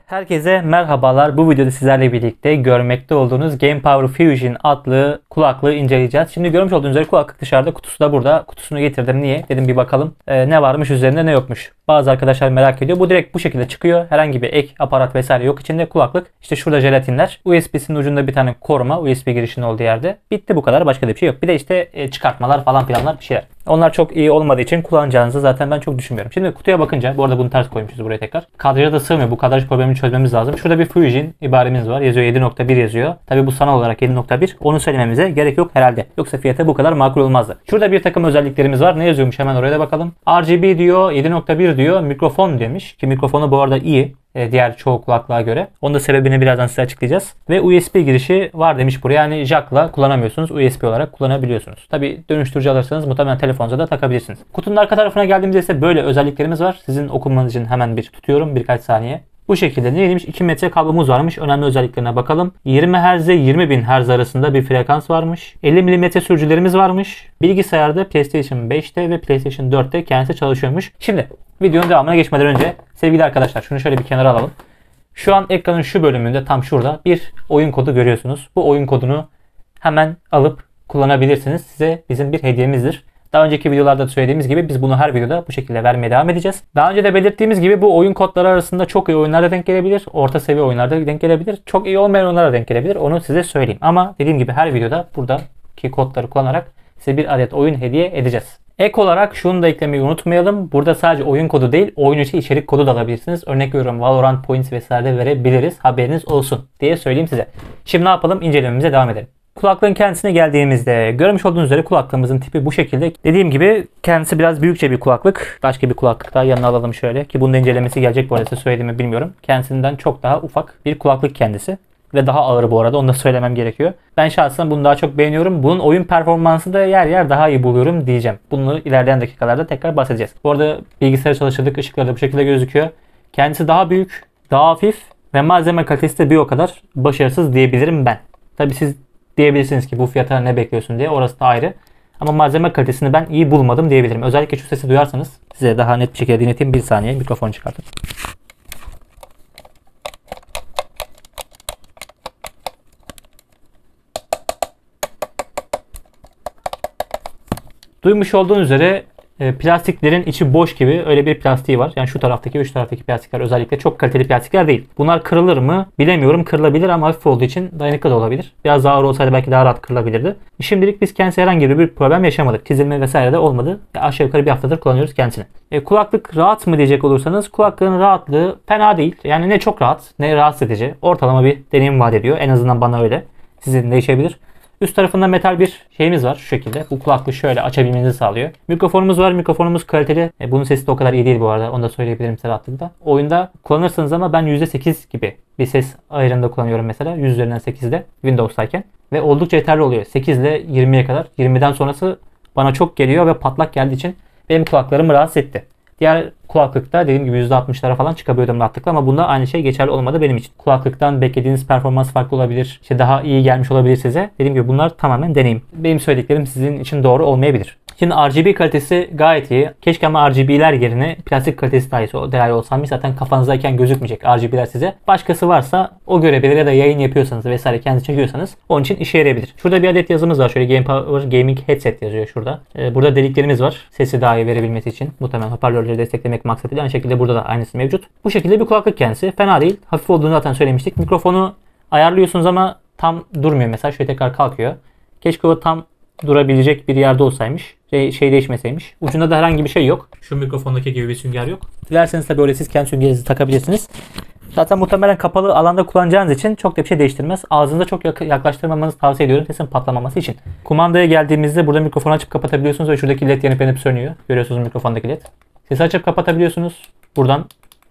Herkese merhabalar. Bu videoda sizlerle birlikte görmekte olduğunuz Game Power Fusion adlı kulaklığı inceleyeceğiz. Şimdi görmüş olduğunuz üzere kulaklık dışarıda, kutusu da burada. Kutusunu getirdim. Niye? Dedim bir bakalım ne varmış üzerinde ne yokmuş. Bazı arkadaşlar merak ediyor. Bu direkt bu şekilde çıkıyor. Herhangi bir ek aparat vesaire yok içinde. Kulaklık. İşte şurada jelatinler. USB'sinin ucunda bir tane koruma. USB girişinin olduğu yerde. Bitti bu kadar. Başka da bir şey yok. Bir de işte çıkartmalar falan filanlar bir şeyler. Onlar çok iyi olmadığı için kullanacağınızı zaten ben çok düşünmüyorum. Şimdi kutuya bakınca, bu arada bunu ters koymuşuz buraya tekrar. Kadraja da sığmıyor. Bu kadraj problemini çözmemiz lazım. Şurada bir Fusion ibaremiz var. Yazıyor 7.1 yazıyor. Tabi bu sanal olarak 7.1. Onu söylememize gerek yok herhalde. Yoksa fiyatı bu kadar makul olmazdı. Şurada bir takım özelliklerimiz var. Ne yazıyormuş hemen oraya da bakalım. RGB diyor, 7.1 diyor. Mikrofon demiş. Ki mikrofonu bu arada iyi. Diğer çoğu kulaklığa göre. Onun da sebebini birazdan size açıklayacağız. Ve USB girişi var demiş buraya. Yani jack'la kullanamıyorsunuz. USB olarak kullanabiliyorsunuz. Tabi dönüştürücü alırsanız muhtemelen telefonunuza da takabilirsiniz. Kutunun arka tarafına geldiğimizde ise böyle özelliklerimiz var. Sizin okumanız için hemen bir tutuyorum birkaç saniye. Bu şekilde neymiş? 2 metre kablomuz varmış. Önemli özelliklerine bakalım. 20 Hz ile 20.000 Hz arasında bir frekans varmış. 50 mm sürücülerimiz varmış. Bilgisayarda PlayStation 5'te ve PlayStation 4'te kendisi çalışıyormuş. Şimdi videonun devamına geçmeden önce sevgili arkadaşlar şunu şöyle bir kenara alalım. Şu an ekranın şu bölümünde tam şurada bir oyun kodu görüyorsunuz. Bu oyun kodunu hemen alıp kullanabilirsiniz. Size bizim bir hediyemizdir. Daha önceki videolarda söylediğimiz gibi biz bunu her videoda bu şekilde vermeye devam edeceğiz. Daha önce de belirttiğimiz gibi bu oyun kodları arasında çok iyi oyunlarda denk gelebilir. Orta seviye oyunlarda denk gelebilir. Çok iyi olmayan oyunlara denk gelebilir. Onu size söyleyeyim. Ama dediğim gibi her videoda buradaki kodları kullanarak size bir adet oyun hediye edeceğiz. Ek olarak şunu da eklemeyi unutmayalım. Burada sadece oyun kodu değil, oyun içi içerik kodu da alabilirsiniz. Örnek veriyorum Valorant Points vesaire de verebiliriz. Haberiniz olsun diye söyleyeyim size. Şimdi ne yapalım? İncelememize devam edelim. Kulaklığın kendisine geldiğimizde görmüş olduğunuz üzere kulaklığımızın tipi bu şekilde. Dediğim gibi kendisi biraz büyükçe bir kulaklık. Başka bir kulaklık daha yanına alalım şöyle. Ki bunun da incelemesi gelecek bu arada, size söylediğimi bilmiyorum. Kendisinden çok daha ufak bir kulaklık kendisi. Ve daha ağır bu arada, onu da söylemem gerekiyor. Ben şahsen bunu daha çok beğeniyorum. Bunun oyun performansı da yer yer daha iyi buluyorum diyeceğim. Bunu ilerleyen dakikalarda tekrar bahsedeceğiz. Bu arada bilgisayarı çalıştırdık, ışıkları da bu şekilde gözüküyor. Kendisi daha büyük, daha hafif ve malzeme kalitesi de bir o kadar başarısız diyebilirim ben. Tabi siz diyebilirsiniz ki bu fiyata ne bekliyorsun diye, orası da ayrı. Ama malzeme kalitesini ben iyi bulmadım diyebilirim. Özellikle şu sesi duyarsanız size daha net bir şekilde dinleteyim. Bir saniye mikrofonu çıkartın. Duymuş olduğunuz üzere plastiklerin içi boş gibi öyle bir plastiği var. Yani şu taraftaki ve şu taraftaki plastikler özellikle çok kaliteli plastikler değil. Bunlar kırılır mı bilemiyorum. Kırılabilir ama hafif olduğu için dayanıklı da olabilir. Biraz daha ağır olsaydı belki daha rahat kırılabilirdi. Şimdilik biz kendisi herhangi bir problem yaşamadık. Çizilme vesaire de olmadı. Aşağı yukarı bir haftadır kullanıyoruz kendisini. Kulaklık rahat mı diyecek olursanız, kulaklığın rahatlığı fena değil. Yani ne çok rahat ne rahatsız edici. Ortalama bir deneyim vaat ediyor. En azından bana öyle. Sizin değişebilir. Üst tarafında metal bir şeyimiz var şu şekilde. Bu kulaklığı şöyle açabilmenizi sağlıyor. Mikrofonumuz var. Mikrofonumuz kaliteli. Bunun sesi de o kadar iyi değil bu arada. Onu da söyleyebilirim size rahatlıkla. Oyunda kullanırsınız ama ben %8 gibi bir ses ayarında kullanıyorum mesela. 100 üzerinden 8'de Windows'tayken. Ve oldukça yeterli oluyor. 8 ile 20'ye kadar. 20'den sonrası bana çok geliyor ve patlak geldiği için benim kulaklarımı rahatsız etti. Diğer kulaklıkta dediğim gibi %60'lara falan çıkabiliyordum rahatlıkla ama bunda aynı şey geçerli olmadı benim için. Kulaklıktan beklediğiniz performans farklı olabilir. İşte daha iyi gelmiş olabilir size. Dediğim gibi bunlar tamamen deneyim. Benim söylediklerim sizin için doğru olmayabilir. Şimdi RGB kalitesi gayet iyi. Keşke ama RGB'ler yerine plastik kalitesi daha iyi olsaymış. Zaten kafanızdayken gözükmeyecek RGB'ler size. Başkası varsa o görebilir ya da yayın yapıyorsanız vesaire kendiniz çekiyorsanız onun için işe yarayabilir. Şurada bir adet yazımız var. Şöyle Game Power Gaming Headset yazıyor şurada. Burada deliklerimiz var. Sesi daha iyi verebilmesi için. Muhtemelen hoparlörleri desteklemek maksadıyla. Aynı şekilde burada da aynısı mevcut. Bu şekilde bir kulaklık kendisi. Fena değil. Hafif olduğunu zaten söylemiştik. Mikrofonu ayarlıyorsunuz ama tam durmuyor mesela. Şöyle tekrar kalkıyor. Keşke o tam durabilecek bir yerde olsaymış. Şey değişmeseymiş. Ucunda da herhangi bir şey yok. Şu mikrofondaki gibi bir sünger yok. Dilerseniz de böyle siz kendi süngerinizi takabilirsiniz. Zaten muhtemelen kapalı alanda kullanacağınız için çok da bir şey değiştirmez. Ağzınıza çok yaklaştırmamanızı tavsiye ediyorum sesin patlamaması için. Kumandaya geldiğimizde burada mikrofonu açıp kapatabiliyorsunuz ve şuradaki led yanıp sönüyor. Görüyorsunuz mikrofondaki led. Sesi açıp kapatabiliyorsunuz. Buradan.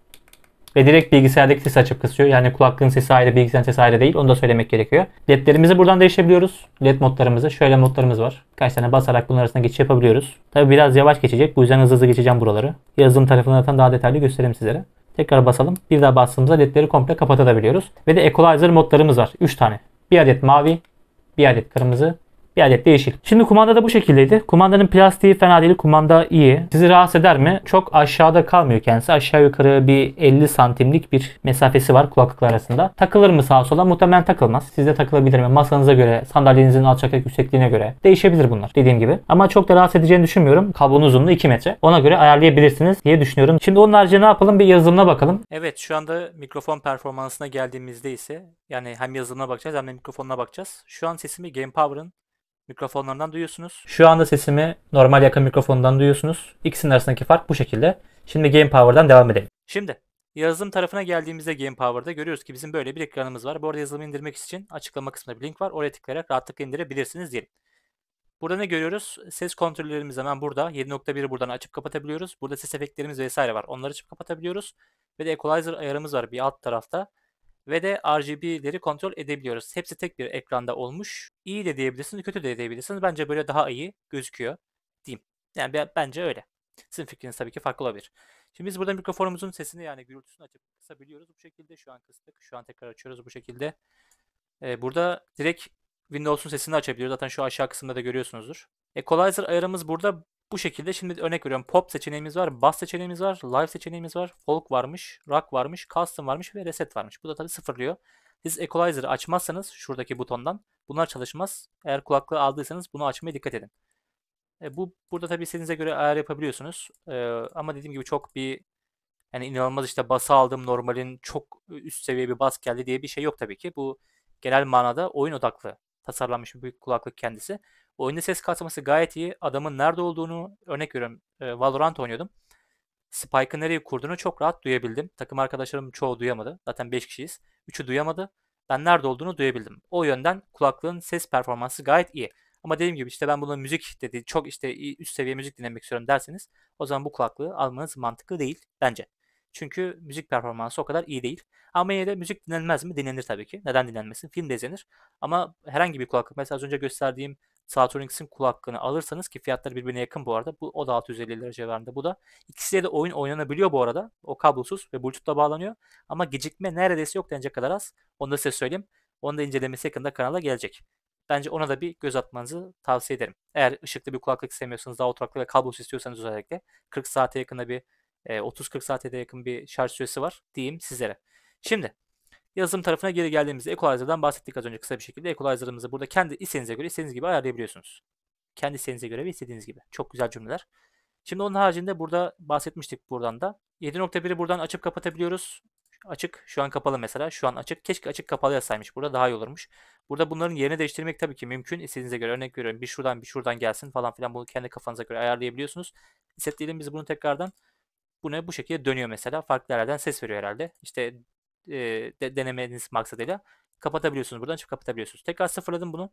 Ve direkt bilgisayardaki sesi açıp kısıyor. Yani kulaklığın sesi ayrı, bilgisayarın sesi ayrı değil. Onu da söylemek gerekiyor. LED'lerimizi buradan değişebiliyoruz. LED modlarımızı. Şöyle modlarımız var. Kaç tane basarak bunun arasında geçiş yapabiliyoruz. Tabi biraz yavaş geçecek. Bu yüzden hızlı geçeceğim buraları. Yazılım tarafından zaten daha detaylı göstereyim sizlere. Tekrar basalım. Bir daha bastığımızda ledleri komple kapatabiliyoruz. Ve de equalizer modlarımız var. 3 tane. Bir adet mavi, bir adet kırmızı, Bir adet de yeşil. Şimdi kumanda da bu şekildeydi. Kumandanın plastiği fena değil. Kumanda iyi. Sizi rahatsız eder mi? Çok aşağıda kalmıyor kendisi. Aşağı yukarı bir 50 santimlik bir mesafesi var kulaklıklar arasında. Takılır mı sağa sola? Muhtemelen takılmaz. Sizde takılabilir mi? Masanıza göre, sandalyenizin alçaklık yüksekliğine göre değişebilir bunlar dediğim gibi. Ama çok da rahatsız edeceğini düşünmüyorum. Kablonun uzunluğu 2 metre. Ona göre ayarlayabilirsiniz diye düşünüyorum. Şimdi onun haricinde ne yapalım? Bir yazılımına bakalım. Evet, şu anda mikrofon performansına geldiğimizde ise yani hem yazılımına bakacağız hem de mikrofonuna bakacağız. Şu an sesimi Game Power'ın mikrofonlarından duyuyorsunuz. Şu anda sesimi normal yakın mikrofondan duyuyorsunuz. İkisinin arasındaki fark bu şekilde. Şimdi Game Power'dan devam edelim. Şimdi yazılım tarafına geldiğimizde Game Power'da görüyoruz ki bizim böyle bir ekranımız var. Bu arada yazılımı indirmek için açıklama kısmında bir link var. Oraya tıklayarak rahatlıkla indirebilirsiniz diyelim. Burada ne görüyoruz? Ses kontrollerimiz hemen burada. 7.1'i buradan açıp kapatabiliyoruz. Burada ses efektlerimiz vesaire var. Onları açıp kapatabiliyoruz. Ve de equalizer ayarımız var bir alt tarafta. Ve de RGB'leri kontrol edebiliyoruz. Hepsi tek bir ekranda olmuş. İyi de diyebilirsiniz, kötü de diyebilirsiniz. Bence böyle daha iyi gözüküyor diyeyim. Yani bence öyle. Sizin fikriniz tabii ki farklı olabilir. Şimdi biz burada mikrofonumuzun sesini yani gürültüsünü açıp kısabiliyoruz bu şekilde. Şu an kıstık. Şu an tekrar açıyoruz bu şekilde. Burada direkt Windows'un sesini açabiliyoruz. Zaten şu aşağı kısımda da görüyorsunuzdur. Equalizer ayarımız burada bu şekilde. Şimdi örnek veriyorum. Pop seçeneğimiz var. Bass seçeneğimiz var. Live seçeneğimiz var. Folk varmış. Rock varmış. Custom varmış ve reset varmış. Bu da tabii sıfırlıyor. Siz Equalizer'ı açmazsanız şuradaki butondan bunlar çalışmaz. Eğer kulaklığı aldıysanız bunu açmaya dikkat edin. Burada tabii istediğinize göre ayar yapabiliyorsunuz. Ama dediğim gibi çok bir yani inanılmaz işte bası aldım normalin çok üst seviye bir bas geldi diye bir şey yok tabii ki. Bu genel manada oyun odaklı tasarlanmış bir kulaklık kendisi. Oyunda ses kasması gayet iyi. Adamın nerede olduğunu örnek veriyorum. Valorant oynuyordum. Spike'ı nereye kurduğunu çok rahat duyabildim. Takım arkadaşlarım çoğu duyamadı. Zaten 5 kişiyiz. 3'ü duyamadı. Ben nerede olduğunu duyabildim. O yönden kulaklığın ses performansı gayet iyi. Ama dediğim gibi işte ben bunu müzik dedi çok işte üst seviye müzik dinlemek istiyorum derseniz o zaman bu kulaklığı almanız mantıklı değil bence. Çünkü müzik performansı o kadar iyi değil. Ama yine de müzik dinlenmez mi? Dinlenir tabii ki. Neden dinlenmesin? Film de izlenir. Ama herhangi bir kulaklık mesela az önce gösterdiğim Saturnix'in kulaklığını alırsanız ki fiyatları birbirine yakın bu arada. O da 650 lira civarında bu da. İkisiyle de oyun oynanabiliyor bu arada. O kablosuz ve Bluetooth'la bağlanıyor. Ama gecikme neredeyse yok denecek kadar az. Onu da size söyleyeyim. Onu da incelemesi yakında kanala gelecek. Bence ona da bir göz atmanızı tavsiye ederim. Eğer ışıklı bir kulaklık istemiyorsanız, daha oturaklı ve kablosuz istiyorsanız özellikle 40 saate yakında bir 30-40 saate de yakın bir şarj süresi var diyeyim sizlere. Şimdi yazılım tarafına geri geldiğimizde Equalizer'dan bahsettik az önce kısa bir şekilde. Equalizer'ımızı burada kendi isteğinize göre istediğiniz gibi ayarlayabiliyorsunuz. Kendi isteğinize göre ve istediğiniz gibi. Çok güzel cümleler. Şimdi onun haricinde burada bahsetmiştik buradan da. 7.1'i buradan açıp kapatabiliyoruz. Açık. Şu an kapalı mesela. Şu an açık. Keşke açık kapalı yazsaymış. Burada daha iyi olurmuş. Burada bunların yerini değiştirmek tabii ki mümkün. İstediğinize göre örnek veriyorum. Bir şuradan bir şuradan gelsin falan filan. Bunu kendi kafanıza göre ayarlayabiliyorsunuz. İstediğim biz bunu tekrardan bu şekilde dönüyor mesela. Farklı yerlerden ses veriyor herhalde. İşte denemeniz maksadıyla kapatabiliyorsunuz. Buradan açıp kapatabiliyorsunuz. Tekrar sıfırladım bunu.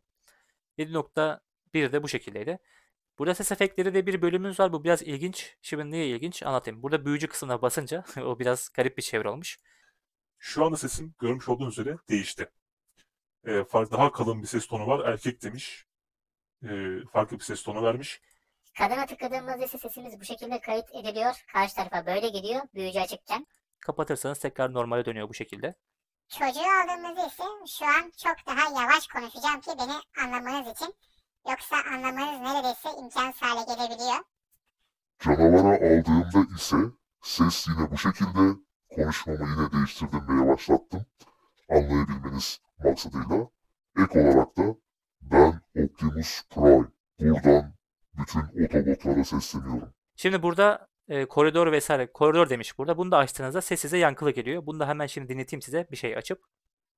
7.1 de bu şekildeydi. Burada ses efektleri de bir bölümümüz var. Bu biraz ilginç. Şimdi niye ilginç anlatayım. Burada büyücü kısmına basınca o biraz garip bir çevre olmuş. Şu anda sesim görmüş olduğunuz üzere değişti. Daha kalın bir ses tonu var. Erkek demiş. Farklı bir ses tonu vermiş. Kadına tıkladığımızda ise sesimiz bu şekilde kayıt ediliyor. Karşı tarafa böyle gidiyor büyücü açıkken. Kapatırsanız tekrar normale dönüyor bu şekilde. Çocuğu aldığımızda ise şu an çok daha yavaş konuşacağım ki beni anlamanız için. Yoksa anlamanız neredeyse imkansız hale gelebiliyor. Canavara aldığımda ise ses yine bu şekilde, konuşmamı yine değiştirdim ve yavaşlattım. Anlayabilmeniz maksadıyla. Ek olarak da ben Optimus Prime. Buradan bütün otobotlara sesleniyorum. Şimdi burada koridor vesaire. Koridor demiş burada. Bunu da açtığınızda ses size yankılı geliyor. Bunu da hemen şimdi dinleteyim size bir şey açıp.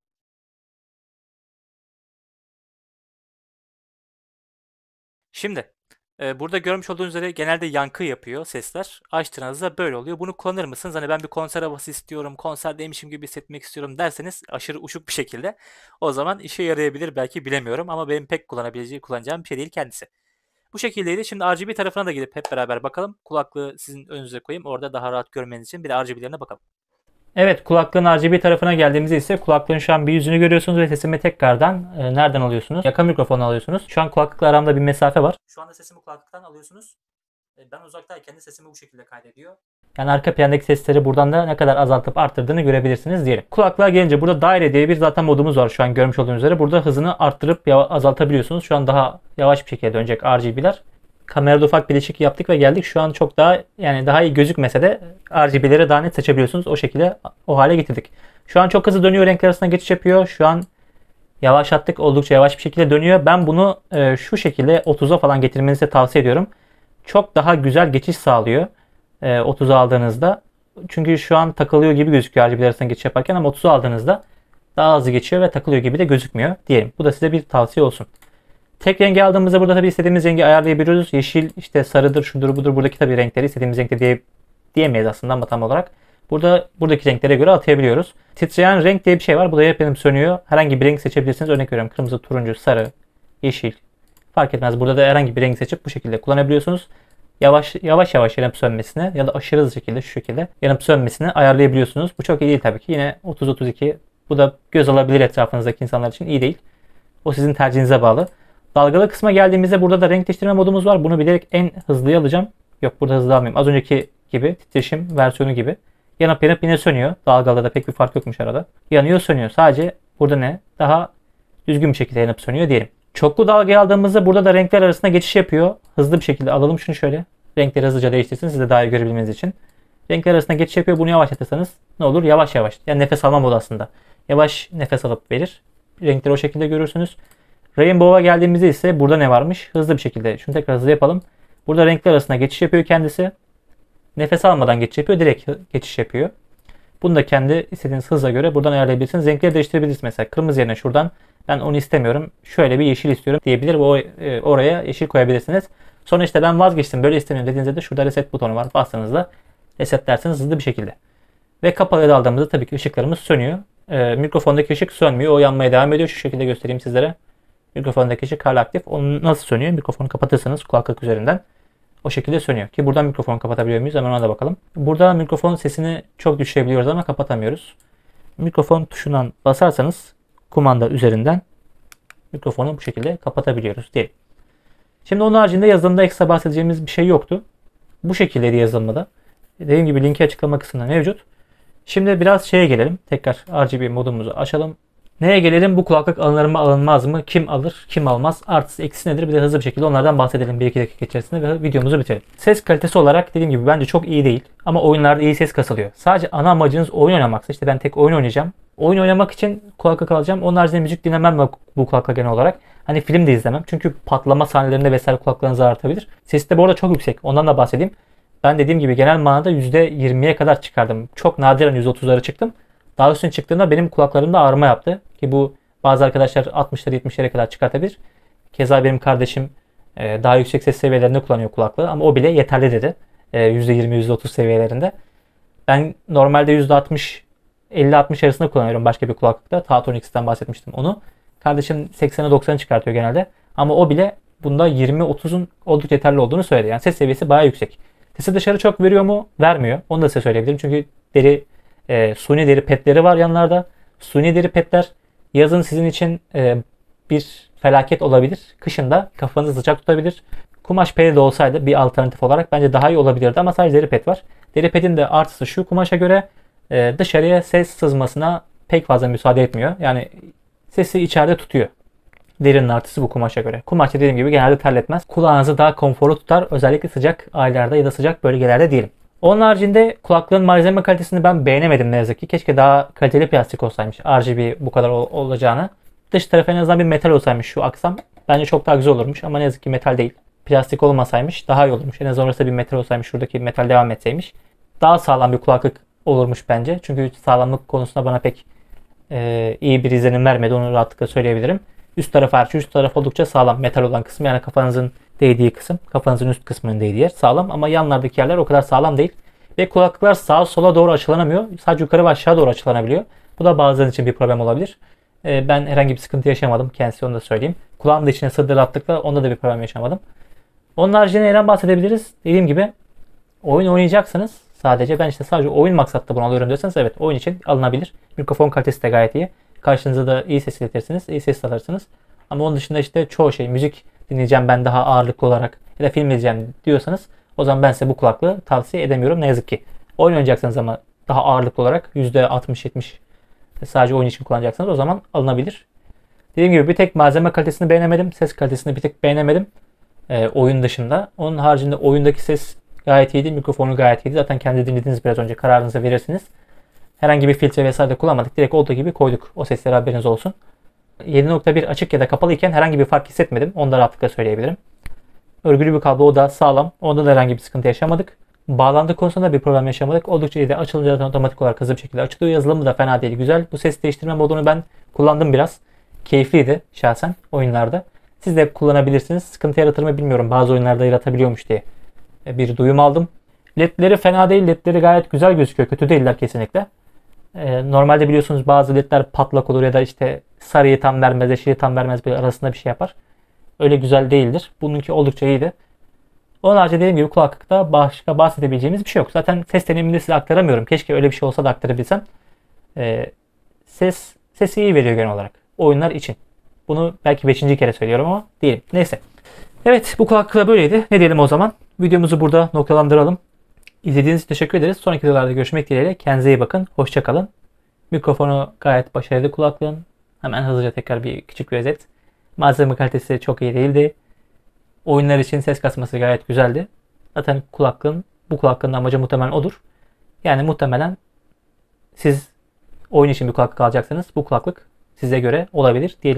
Şimdi burada görmüş olduğunuz üzere genelde yankı yapıyor sesler. Açtığınızda böyle oluyor. Bunu kullanır mısınız? Hani ben bir konser havası istiyorum, konserdeymişim gibi hissetmek istiyorum derseniz aşırı uçuk bir şekilde. O zaman işe yarayabilir belki bilemiyorum ama benim pek kullanacağım bir şey değil kendisi. Bu şekildeydi. Şimdi RGB tarafına da gidip hep beraber bakalım. Kulaklığı sizin önünüze koyayım. Orada daha rahat görmeniz için bir de RGB'lerine bakalım. Evet, kulaklığın RGB tarafına geldiğimizde ise kulaklığın şu an bir yüzünü görüyorsunuz ve sesimi tekrardan nereden alıyorsunuz? Yakın mikrofonu alıyorsunuz. Şu an kulaklıkla aramda bir mesafe var. Şu anda sesimi kulaklıktan alıyorsunuz. Ben uzaktayken de sesimi bu şekilde kaydediyor. Yani arka plandaki sesleri buradan da ne kadar azaltıp arttırdığını görebilirsiniz diyelim. Kulaklığa gelince burada daire diye bir zaten modumuz var şu an görmüş olduğunuz üzere. Burada hızını arttırıp azaltabiliyorsunuz. Şu an daha yavaş bir şekilde dönecek RGB'ler. Kamerada ufak bir değişiklik yaptık ve geldik. Şu an çok daha yani daha iyi gözükmese de RGB'leri daha net seçebiliyorsunuz. O şekilde o hale getirdik. Şu an çok hızlı dönüyor. Renkler arasında geçiş yapıyor. Şu an yavaşlattık. Oldukça yavaş bir şekilde dönüyor. Ben bunu şu şekilde 30'a falan getirmenizi tavsiye ediyorum. Çok daha güzel geçiş sağlıyor. 30'u aldığınızda. Çünkü şu an takılıyor gibi gözüküyor RGB'ler arasında geçiş yaparken ama 30'u aldığınızda daha hızlı geçiyor ve takılıyor gibi de gözükmüyor diyelim. Bu da size bir tavsiye olsun. Tek rengi aldığımızda burada tabii istediğimiz rengi ayarlayabiliyoruz. Yeşil, işte sarıdır, şudur, budur. Buradaki tabii renkleri istediğimiz renkte diyemeyiz aslında ama tam olarak. Buradaki renklere göre atayabiliyoruz. Titreyen renk diye bir şey var. Bu da hep benim sönüyor. Herhangi bir renk seçebilirsiniz. Örnek veriyorum kırmızı, turuncu, sarı, yeşil. Fark etmez. Burada da herhangi bir renk seçip bu şekilde kullanabiliyorsunuz. Yavaş yanıp sönmesini ya da aşırı hızlı şekilde şu şekilde yanıp sönmesini ayarlayabiliyorsunuz. Bu çok iyi değil tabii ki. Yine 30-32 bu da göz alabilir etrafınızdaki insanlar için iyi değil. O sizin tercihinize bağlı. Dalgalı kısma geldiğimizde burada da renk değiştirme modumuz var. Bunu bilerek en hızlıya alacağım. Yok burada hızlı almayayım. Az önceki gibi titreşim versiyonu gibi. Yanıp yine sönüyor. Dalgalıda da pek bir fark yokmuş arada. Yanıyor sönüyor. Sadece burada ne? Daha düzgün bir şekilde yanıp sönüyor diyelim. Çoklu dalgayı aldığımızda burada da renkler arasında geçiş yapıyor. Hızlı bir şekilde alalım şunu şöyle. Renkleri hızlıca değiştirsin siz de daha iyi görebilmeniz için. Renkler arasında geçiş yapıyor. Bunu yavaşlatırsanız ne olur? Yavaş. Yani nefes alma modu aslında. Yavaş nefes alıp verir. Renkleri o şekilde görürsünüz. Rainbow'a geldiğimizde ise burada ne varmış? Hızlı bir şekilde. Şunu tekrar hızlı yapalım. Burada renkler arasında geçiş yapıyor kendisi. Nefes almadan geçiş yapıyor. Direkt geçiş yapıyor. Bunu da kendi istediğiniz hıza göre buradan ayarlayabilirsiniz. Renkleri değiştirebilirsiniz. Mesela kırmızı yerine şuradan ben onu istemiyorum. Şöyle bir yeşil istiyorum diyebilir ve oraya yeşil koyabilirsiniz. Sonra işte ben vazgeçtim böyle istemiyorum dediğinizde de şurada reset butonu var. Bastığınızda resetlersiniz hızlı bir şekilde. Ve kapalıya aldığımızda tabii ki ışıklarımız sönüyor. Mikrofondaki ışık sönmüyor. O yanmaya devam ediyor. Şu şekilde göstereyim sizlere. Mikrofondaki ışık hala aktif. Onu nasıl sönüyor? Mikrofonu kapatırsanız kulaklık üzerinden o şekilde sönüyor. Ki buradan mikrofonu kapatabiliyor muyuz? Hemen ona da bakalım. Burada mikrofon sesini çok düşürebiliyoruz ama kapatamıyoruz. Mikrofon tuşundan basarsanız kumanda üzerinden mikrofonu bu şekilde kapatabiliyoruz diyelim. Şimdi onun haricinde yazılımda ekstra bahsedeceğimiz bir şey yoktu. Bu şekildeydi yazılımda. Dediğim gibi linki açıklama kısmında mevcut. Şimdi biraz şeye gelelim. Tekrar RGB modumuzu açalım. Neye gelelim? Bu kulaklık alınır mı alınmaz mı? Kim alır? Kim almaz? Artısı eksisi nedir? Bir de hızlı bir şekilde onlardan bahsedelim 1-2 dakika içerisinde ve videomuzu bitirelim. Ses kalitesi olarak dediğim gibi bence çok iyi değil. Ama oyunlarda iyi ses kasılıyor. Sadece ana amacınız oyun oynamaksa işte ben tek oyun oynayacağım. Oyun oynamak için kulaklık alacağım. Onun haricinde müzik dinlemem bu kulaklık genel olarak. Hani film de izlemem. Çünkü patlama sahnelerinde vesaire kulaklarınızı artabilir. Sesi de bu arada çok yüksek. Ondan da bahsedeyim. Ben dediğim gibi genel manada %20'ye kadar çıkardım. Çok nadiren %30'lara çıktım. Daha üstüne çıktığımda benim kulaklarımda ağrıma yaptı. Ki bu bazı arkadaşlar 60'lara 70'lere kadar çıkartabilir. Keza benim kardeşim daha yüksek ses seviyelerinde kullanıyor kulaklığı. Ama o bile yeterli dedi. %20, %30 seviyelerinde. Ben normalde %60, 50-60 arasında kullanıyorum başka bir kulaklıkta. Taatron X'ten bahsetmiştim onu. Kardeşim 80'e 90'ı çıkartıyor genelde. Ama o bile bunda 20-30'un oldukça yeterli olduğunu söyledi. Yani ses seviyesi bayağı yüksek. Sesi dışarı çok veriyor mu? Vermiyor. Onu da size söyleyebilirim. Çünkü suni deri petleri var yanlarda. Suni deri petler yazın sizin için bir felaket olabilir. Kışın da kafanızı sıcak tutabilir. Kumaş pedi de olsaydı bir alternatif olarak bence daha iyi olabilirdi ama sadece deri pet var. Deri pedin de artısı şu kumaşa göre dışarıya ses sızmasına pek fazla müsaade etmiyor. Yani sesi içeride tutuyor. Derinin artısı bu kumaşa göre. Kumaş dediğim gibi genelde terletmez. Kulağınızı daha konforlu tutar. Özellikle sıcak aylarda ya da sıcak bölgelerde diyelim. Onun haricinde kulaklığın malzeme kalitesini ben beğenemedim ne yazık ki. Keşke daha kaliteli plastik olsaymış. RGB bu kadar olacağını. Dış tarafı en azından bir metal olsaymış şu aksam. Bence çok daha güzel olurmuş ama ne yazık ki metal değil. Plastik olmasaymış daha iyi olurmuş. En azından orası bir metal olsaymış. Şuradaki metal devam etseymiş. Daha sağlam bir kulaklık olurmuş bence. Çünkü sağlamlık konusunda bana pek iyi bir izlenim vermedi. Onu rahatlıkla söyleyebilirim. Üst taraf hariç üst taraf oldukça sağlam. Metal olan kısım yani kafanızın değdiği kısım. Kafanızın üst kısmının değdiği yer sağlam ama yanlardaki yerler o kadar sağlam değil. Ve kulaklıklar sağa sola doğru açılanamıyor. Sadece yukarı ve aşağı doğru açılanabiliyor. Bu da bazıları için bir problem olabilir. Ben herhangi bir sıkıntı yaşamadım. Kendisi onu da söyleyeyim. Kulağım da içine sığdır attıkla onda da bir problem yaşamadım. Onun haricinde neden bahsedebiliriz? Dediğim gibi oyun oynayacaksınız. Sadece ben işte sadece oyun maksatlı bunu alıyorum diyorsanız evet oyun için alınabilir. Mikrofon kalitesi de gayet iyi. Karşınıza da iyi ses iletirsiniz. İyi ses alırsınız. Ama onun dışında işte çoğu şey müzik dinleyeceğim ben daha ağırlıklı olarak ya da film izleyeceğim diyorsanız O zaman ben size bu kulaklığı tavsiye edemiyorum ne yazık ki. Oyun oynayacaksınız ama daha ağırlıklı olarak %60-70 sadece oyun için kullanacaksınız. O zaman alınabilir. Dediğim gibi bir tek malzeme kalitesini beğenemedim. Ses kalitesini bir tek beğenemedim. Oyun dışında. Onun haricinde oyundaki ses gayet iyiydi. Mikrofonu gayet iyiydi. Zaten kendi dinlediniz biraz önce. Kararınızı verirsiniz. Herhangi bir filtre vesaire de kullanmadık. Direkt olduğu gibi koyduk. O sesleri haberiniz olsun. 7.1 açık ya da kapalı iken herhangi bir fark hissetmedim. Onu da rahatlıkla söyleyebilirim. Örgülü bir kablo, o da sağlam. Onda da herhangi bir sıkıntı yaşamadık. Bağlantı konusunda bir problem yaşamadık. Oldukça iyi de açılınca zaten otomatik olarak hızlı bir şekilde açılıyor. Yazılımı da fena değil, güzel. Bu ses değiştirme modunu ben kullandım biraz. Keyifliydi şahsen oyunlarda. Siz de kullanabilirsiniz. Sıkıntı yaratır mı bilmiyorum. Bazı oyunlarda yaratabiliyormuş diye bir duyum aldım. LED'leri fena değil. LED'leri gayet güzel gözüküyor. Kötü değiller kesinlikle. Normalde biliyorsunuz bazı LED'ler patlak olur ya da işte sarıyı tam vermez, yeşili tam vermez, böyle arasında bir şey yapar. Öyle güzel değildir. Bununki oldukça iyiydi. Onun haricinde dediğim gibi kulaklıkta başka bahsedebileceğimiz bir şey yok. Zaten ses deneyimini size aktaramıyorum. Keşke öyle bir şey olsa da aktarabilsem. Sesi iyi veriyor genel olarak. Oyunlar için. Bunu belki 5. kere söylüyorum ama değilim. Neyse. Evet, bu kulaklık da böyleydi. Ne diyelim o zaman? Videomuzu burada noktalandıralım. İzlediğiniz için teşekkür ederiz. Sonraki videolarda görüşmek dileğiyle. Kendinize iyi bakın. Hoşça kalın. Mikrofonu gayet başarılı kulaklığın. Hemen hızlıca tekrar bir küçük bir özet. Malzeme kalitesi çok iyi değildi. Oyunlar için ses kasması gayet güzeldi. Zaten bu kulaklığın amacı muhtemelen odur. Yani muhtemelen siz oyun için bir kulaklık alacaksınız. Bu kulaklık size göre olabilir diyelim.